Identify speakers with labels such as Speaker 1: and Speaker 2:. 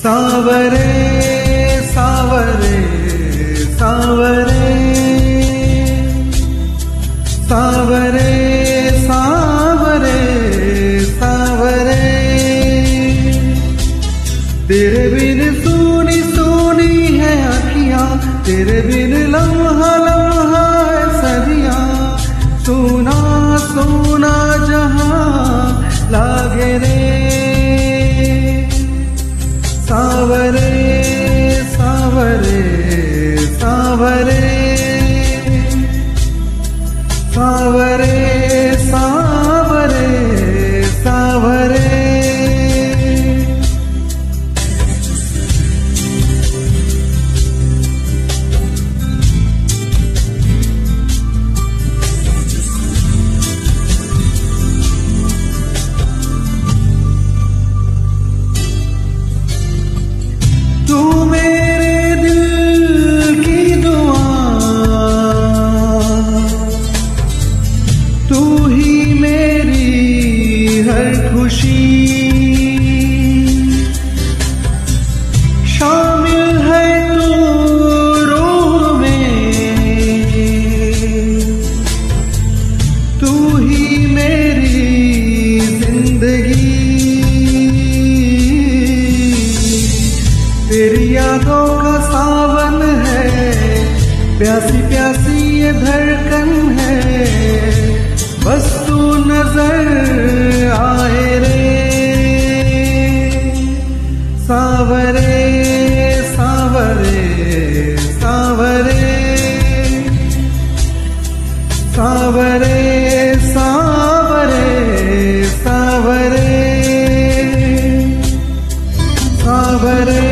Speaker 1: सावरे सावरे सावरे सावरे सावरे सावरे, तेरे बिन सूनी सूनी है आँखियाँ, तेरे बिन लम्हा लम्हा है सदियाँ, सुना सुना जहाँ लागे रे। सावरे सावरे सावरे सावरे सावरे सावरे, तू मेरे दिल की दुआ, तू ही मेरी हर खुशी, शामिल है तू रूह में, तू ही मेरी जिंदगी। तेरी यादों का सावन है, प्यासी प्यासी ये धड़कन है, बस तू नजर आए रे। सावरे सावरे सावरे सावरे सावरे सावरे सावरे